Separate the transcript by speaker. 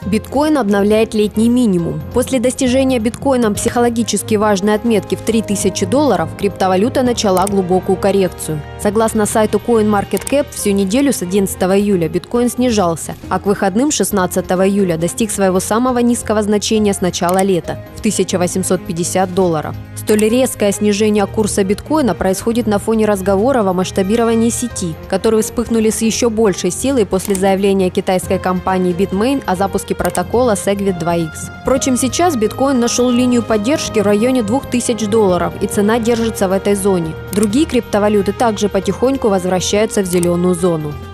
Speaker 1: Биткоин обновляет летний минимум. После достижения биткоином психологически важной отметки в $3000 криптовалюта начала глубокую коррекцию. Согласно сайту CoinMarketCap, всю неделю с 11 июля биткоин снижался, а к выходным 16 июля достиг своего самого низкого значения с начала лета – в $1850. Столь резкое снижение курса биткоина происходит на фоне разговоров о масштабировании сети, которые вспыхнули с еще большей силой после заявления китайской компании Bitmain о запуске протокола SegWit2x. Впрочем, сейчас биткоин нашел линию поддержки в районе $2000, и цена держится в этой зоне. Другие криптовалюты также потихоньку возвращаются в зеленую зону.